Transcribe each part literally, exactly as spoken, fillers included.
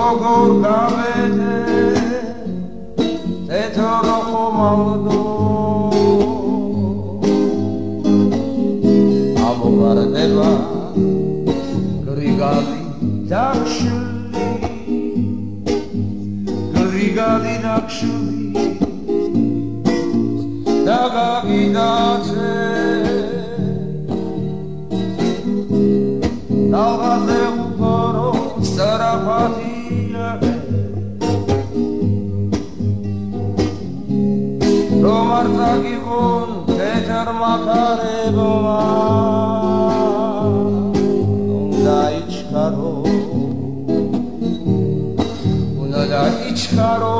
როგორ გავედე თეთრო ხომალდო ამოვარდება გრიგალი დახშული გრიგალი დახშული დაგაგიდაძე დავაზე უყორო სარაფათია რომ არ წაგიღონ თეთრ მახარებმა უნდა იჩქარო უნდა იჩქარო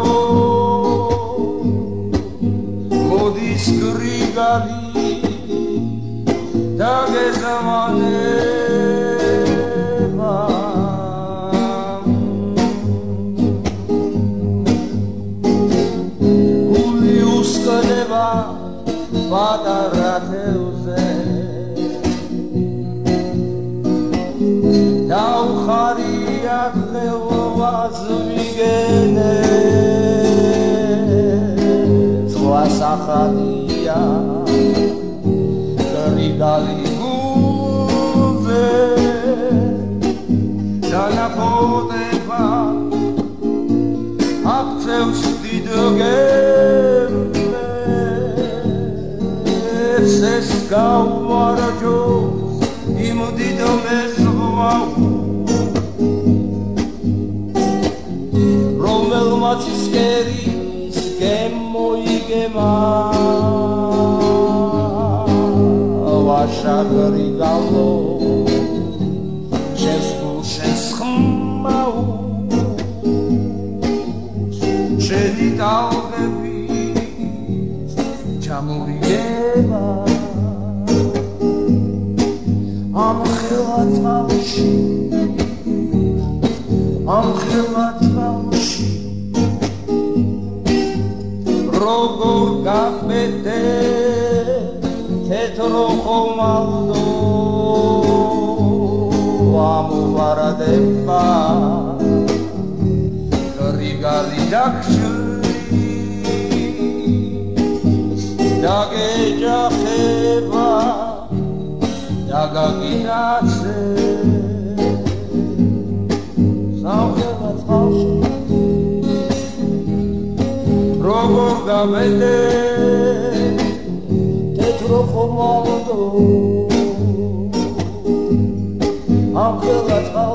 მოდის გრიგალი დაგეზამანება გული უსკდება პატარა თევზე დაუხარია ხლევას ვიგენე ზღვასახადია გრიგალი გულზე დანაპოტება აქცევს დიდ გემებს ეს გაუმარჯოს იმ დიდ მეზღვაურს რომელმაც ისკერის გემოიგება ვაშა გრიგალო შენს გულშენს ხმაურს შენი ტალღები ჩამორიგება ამ ხელა წყალში ამ ხელა წყალში როგორ გაბედე თეთრო ხომალდო ამოვარდება გრიგალი დახშული დაგეჯახება დაგაგინაცე სამხელა წყალში როგორ გაბედე თეთრო ხომალდო ამ ხელა